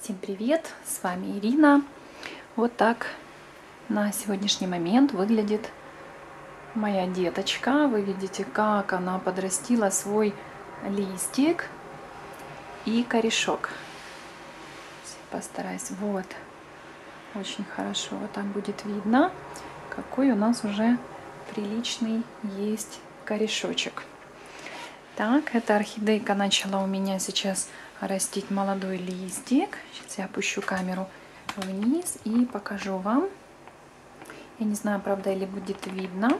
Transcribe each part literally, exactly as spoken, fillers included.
Всем привет! С вами Ирина. Вот так на сегодняшний момент выглядит моя деточка. Вы видите, как она подрастила свой листик и корешок. Постараюсь. Вот. Очень хорошо. Вот так будет видно, какой у нас уже приличный есть корешочек. Так, эта орхидейка начала у меня сейчас растить молодой листик. Сейчас я опущу камеру вниз и покажу вам. Я не знаю, правда, или будет видно.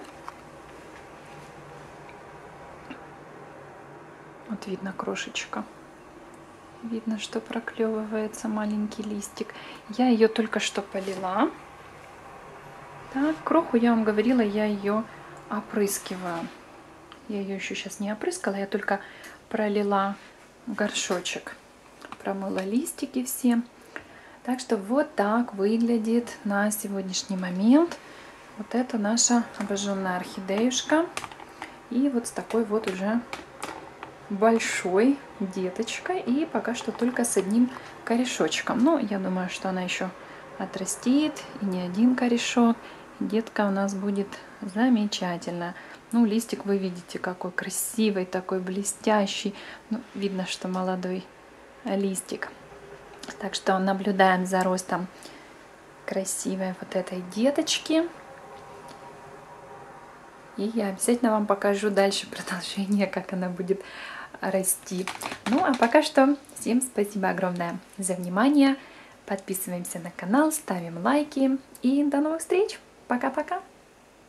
Вот видно крошечка. Видно, что проклевывается маленький листик. Я ее только что полила. Так, кроху, я вам говорила, я ее опрыскиваю. Я ее еще сейчас не опрыскала, я только пролила горшочек. Промыла листики все. Так что вот так выглядит на сегодняшний момент вот это наша обожженная орхидеюшка. И вот с такой вот уже большой деточкой. И пока что только с одним корешочком. Но я думаю, что она еще отрастит. И не один корешок. Детка у нас будет замечательная. Ну, листик вы видите, какой красивый, такой блестящий. Ну, видно, что молодой листик. Так что наблюдаем за ростом красивой вот этой деточки. И я обязательно вам покажу дальше продолжение, как она будет расти. Ну, а пока что всем спасибо огромное за внимание. Подписываемся на канал, ставим лайки. И до новых встреч. Пока-пока.